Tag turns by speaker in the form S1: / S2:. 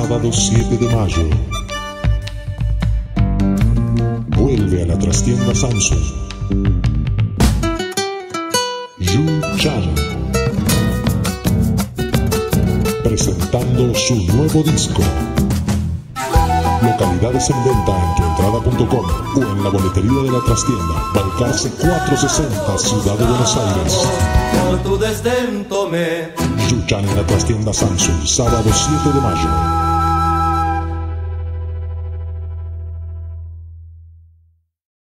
S1: sábado 7 de mayo. Vuelve a la trastienda Samsung. Yu Chan, presentando su nuevo disco. Localidades en venta en tuentrada.com o en la boletería de la trastienda, Balcarce 460, Ciudad de Buenos Aires.
S2: Por tu desdén tomé.
S1: Yu Chan en la trastienda Samsung, sábado 7 de mayo.